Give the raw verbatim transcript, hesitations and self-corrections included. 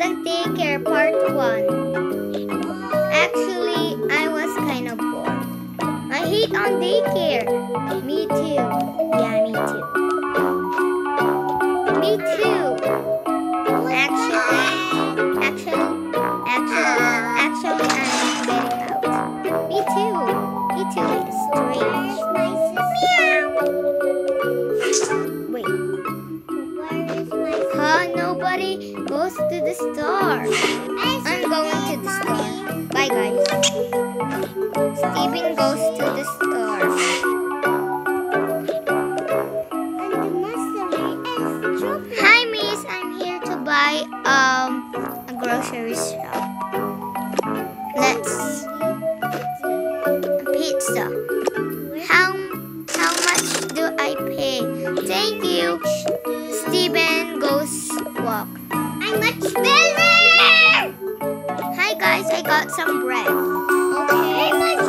the Daycare part one. Actually, I was kind of bored. I hate on daycare. Me too. Yeah, me too. Me too. Actually, actually, actually, actually, I'm getting out. Me too. Me too. It's strange. Meow. Wait. Huh? Nobody goes to the store. I'm going to the store. Bye, guys. Steven goes to the store. Hi, miss. I'm here to buy um a grocery shop. Let's a pizza. How how much do I pay? Thank you. Steven goes walk. I'm much better. Hi guys, I got some bread. Okay.